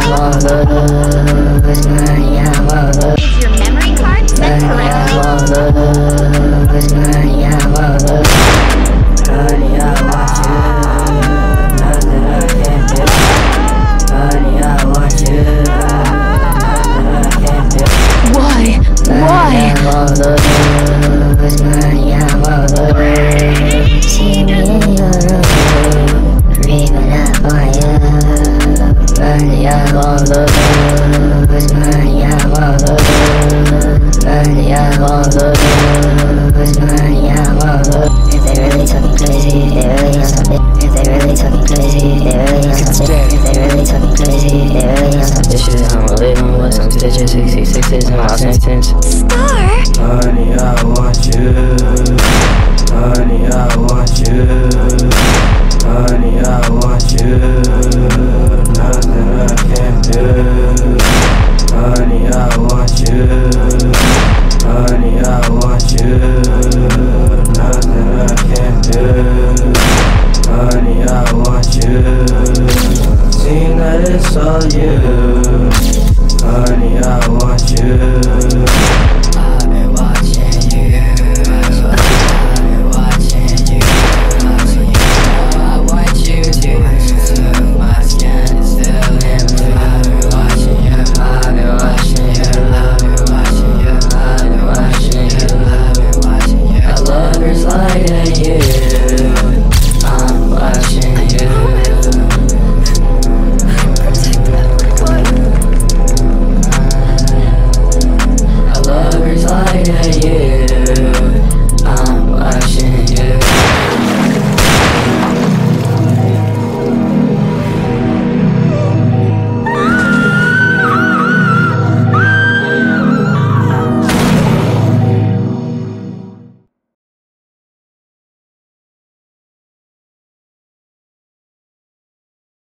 Is your memory card set correctly? If they really talking crazy, they really on something. If they really talking crazy, they really on something. If they really talking crazy, they really on something. This shit, I'm living with some stitches, 66s in my sentence. Star! Honey, I want you. Honey, I want you. Honey, I want you. Nothing I can't do. Honey, I want you. Honey, I want you. Nothing I can't do. Honey, I want you. Seen that it's all you.